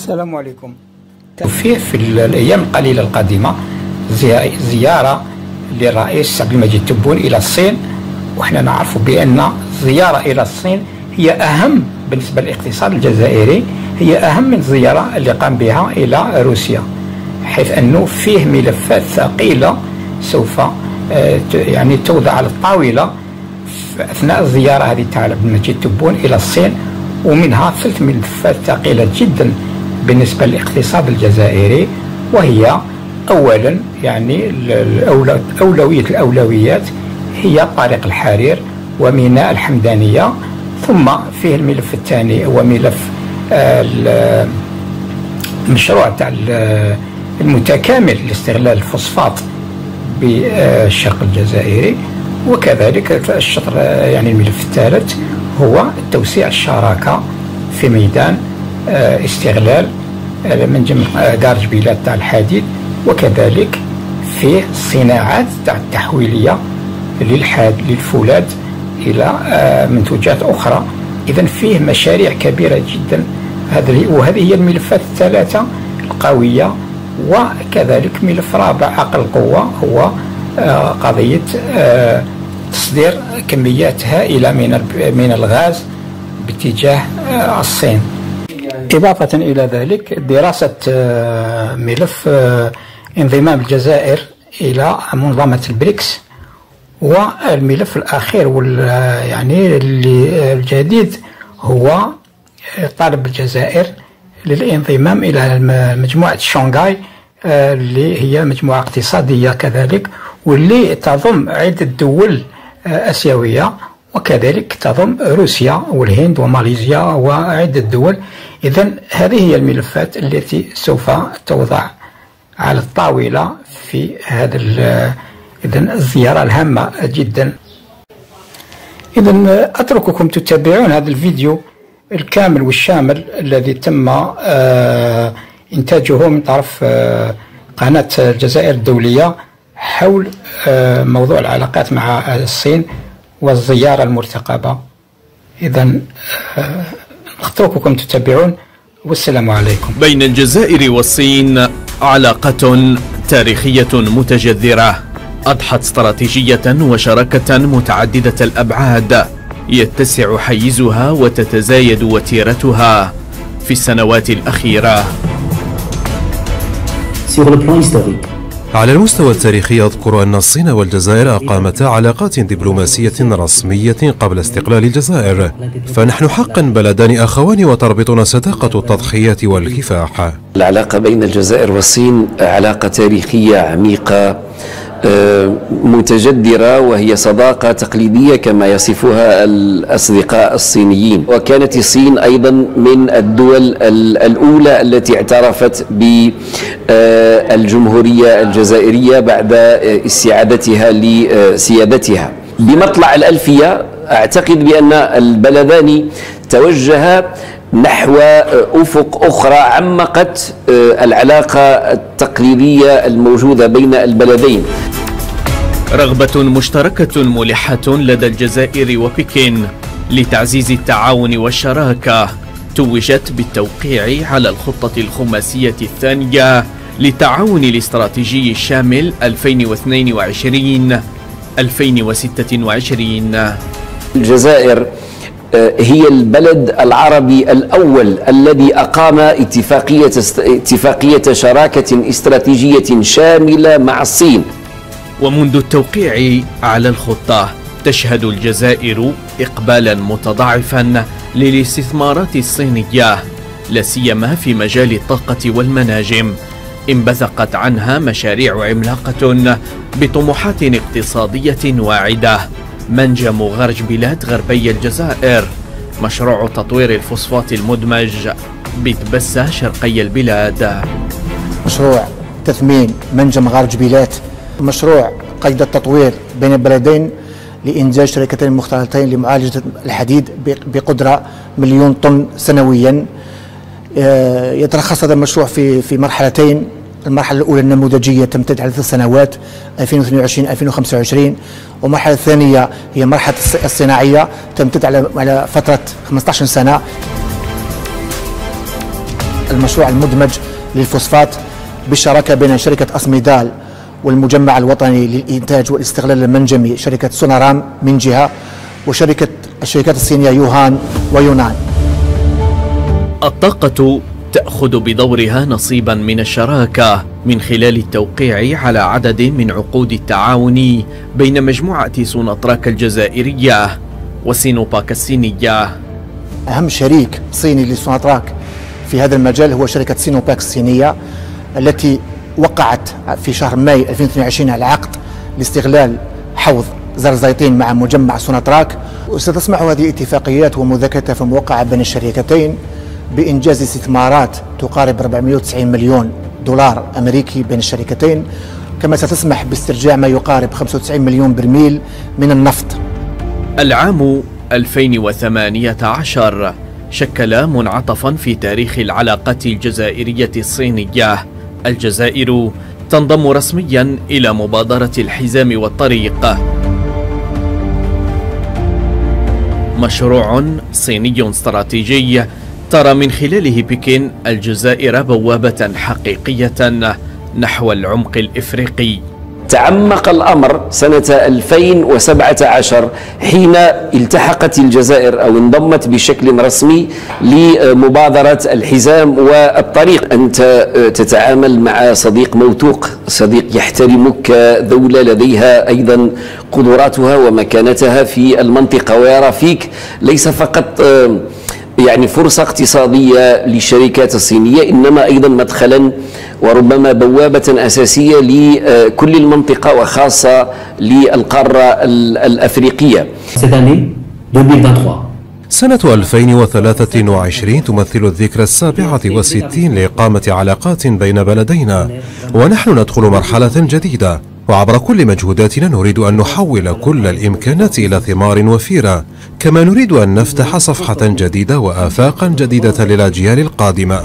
السلام عليكم. في الأيام القليلة القادمة زيارة للرئيس عبد المجيد تبون إلى الصين، وإحنا نعرف بأن الزيارة إلى الصين هي أهم بالنسبة للاقتصاد الجزائري، هي أهم من الزيارة اللي قام بها إلى روسيا، حيث أنه فيه ملفات ثقيلة سوف يعني توضع على الطاولة أثناء الزيارة هذه تاع عبد المجيد تبون إلى الصين، ومنها 3 ملفات ثقيلة جدا بالنسبة للاقتصاد الجزائري، وهي أولا يعني أولوية الأولويات هي طريق الحرير وميناء الحمدانية، ثم فيه الملف الثاني هو ملف المشروع تاع المتكامل لاستغلال الفوسفات بالشرق الجزائري، وكذلك الشطر يعني الملف الثالث هو توسيع الشراكة في ميدان استغلال منجم دار جبيلات تاع الحديد، وكذلك فيه الصناعات تاع التحويلية للفولاذ إلى منتوجات أخرى. إذن فيه مشاريع كبيرة جدا، وهذه هي الملفات الثلاثة القوية. وكذلك ملف رابع أقل قوة هو قضية تصدير كميات هائلة من الغاز باتجاه الصين. إضافة إلى ذلك دراسة ملف انضمام الجزائر إلى منظمة البريكس، والملف الأخير يعني الجديد هو طالب الجزائر للانضمام إلى مجموعة شنغهاي، اللي هي مجموعة اقتصادية كذلك، واللي تضم عدة دول آسيوية، وكذلك تضم روسيا والهند وماليزيا وعدة دول. إذن هذه هي الملفات التي سوف توضع على الطاولة في هذا إذن الزيارة الهامة جدا. إذن أترككم تتابعون هذا الفيديو الكامل والشامل الذي تم إنتاجه من طرف قناة الجزائر الدولية حول موضوع العلاقات مع الصين والزيارة المرتقبة. إذن أترككم تتابعون، والسلام عليكم. بين الجزائر والصين علاقة تاريخية متجذرة أضحت استراتيجية وشراكة متعددة الأبعاد يتسع حيزها وتتزايد وتيرتها في السنوات الأخيرة. على المستوى التاريخي أذكر أن الصين والجزائر أقامتا علاقات دبلوماسية رسمية قبل استقلال الجزائر، فنحن حقا بلدان أخوان وتربطنا صداقة التضحيات والكفاح. العلاقة بين الجزائر والصين علاقة تاريخية عميقة متجذرة، وهي صداقة تقليدية كما يصفها الأصدقاء الصينيين. وكانت الصين أيضا من الدول الأولى التي اعترفت بالجمهورية الجزائرية بعد استعادتها لسيادتها. بمطلع الألفية أعتقد بأن البلدان توجها نحو أفق أخرى عمقت العلاقة التقليدية الموجودة بين البلدين. رغبة مشتركة ملحة لدى الجزائر وبكين لتعزيز التعاون والشراكة توجت بالتوقيع على الخطة الخماسية الثانية للتعاون الاستراتيجي الشامل 2022-2026. الجزائر هي البلد العربي الأول الذي أقام اتفاقية شراكة استراتيجية شاملة مع الصين. ومنذ التوقيع على الخطة تشهد الجزائر إقبالا متضاعفا للاستثمارات الصينية، لا سيما في مجال الطاقة والمناجم. انبثقت عنها مشاريع عملاقة بطموحات اقتصادية واعدة. منجم غرج بلاد غربي الجزائر، مشروع تطوير الفوسفات المدمج بتبسة شرقي البلاد، مشروع تثمين منجم غرج بلاد، مشروع قيد التطوير بين البلدين لإنتاج شركتين مختلطتين لمعالجة الحديد بقدرة 1,000,000 طن سنويا. يترخص هذا المشروع في مرحلتين. المرحلة الأولى النموذجية تمتد على 3 سنوات 2022-2025، والمرحلة الثانية هي مرحلة الصناعية تمتد على فترة 15 سنة. المشروع المدمج للفوسفات بالشراكة بين شركة أسميدال والمجمع الوطني للإنتاج والاستغلال المنجمي شركة سونارام من جهة، الشركات الصينية يوهان ويونان. الطاقة تأخذ بدورها نصيبا من الشراكة من خلال التوقيع على عدد من عقود التعاون بين مجموعة سوناتراك الجزائرية وسينوباك الصينية. أهم شريك صيني لسوناتراك في هذا المجال هو شركة سينوباك الصينية التي وقعت في شهر ماي 2022 على عقد لاستغلال حوض زرزيتين مع مجمع سوناتراك، وستسمح هذه الاتفاقيات ومذاكرتها في موقعة بين الشركتين بإنجاز استثمارات تقارب 490 مليون دولار أمريكي بين الشركتين، كما ستسمح باسترجاع ما يقارب 95 مليون برميل من النفط. العام 2018 شكل منعطفا في تاريخ العلاقات الجزائرية الصينية. الجزائر تنضم رسميا إلى مبادرة الحزام والطريق، مشروع صيني استراتيجي ترى من خلاله بكين الجزائر بوابة حقيقية نحو العمق الإفريقي. تعمق الأمر سنة 2017 حين التحقت الجزائر أو انضمت بشكل رسمي لمبادرة الحزام والطريق. أنت تتعامل مع صديق موثوق، صديق يحترمك كدولة لديها أيضا قدراتها ومكانتها في المنطقة، ويرى فيك ليس فقط يعني فرصة اقتصادية للشركات الصينية، إنما أيضا مدخلا وربما بوابة أساسية لكل المنطقة وخاصة للقارة الأفريقية. سنة 2023 تمثل الذكرى 67 لإقامة علاقات بين بلدينا، ونحن ندخل مرحلة جديدة، وعبر كل مجهوداتنا نريد أن نحول كل الإمكانات إلى ثمار وفيرة، كما نريد أن نفتح صفحة جديدة وآفاقا جديدة للأجيال القادمة.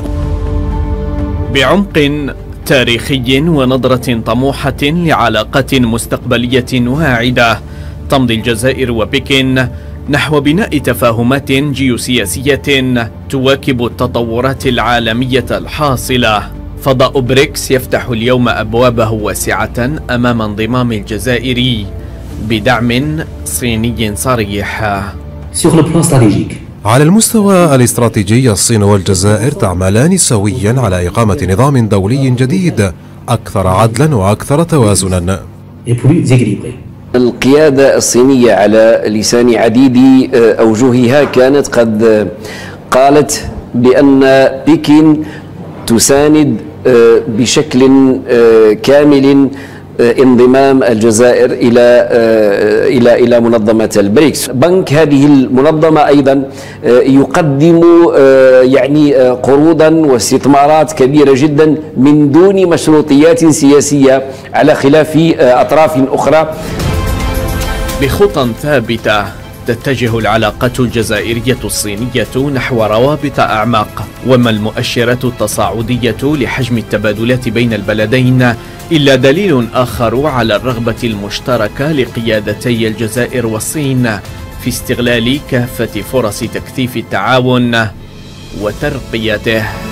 بعمق تاريخي ونظرة طموحة لعلاقات مستقبلية واعدة، تمضي الجزائر وبكين نحو بناء تفاهمات جيوسياسية تواكب التطورات العالمية الحاصلة. فضاء بريكس يفتح اليوم أبوابه واسعة أمام انضمام الجزائر بدعم صيني صريح. على المستوى الاستراتيجي الصين والجزائر تعملان سويا على إقامة نظام دولي جديد أكثر عدلا وأكثر توازنا. القيادة الصينية على لسان عديد أوجهها كانت قد قالت بأن بكين تساند بشكل كامل انضمام الجزائر إلى منظمة البريكس. بنك هذه المنظمة أيضا يقدم يعني قروضا واستثمارات كبيرة جدا من دون مشروطيات سياسية على خلاف أطراف أخرى. بخطى ثابتة تتجه العلاقات الجزائرية الصينية نحو روابط أعمق، وما المؤشرات التصاعدية لحجم التبادلات بين البلدين إلا دليل آخر على الرغبة المشتركة لقيادتي الجزائر والصين في استغلال كافة فرص تكثيف التعاون وترقيته.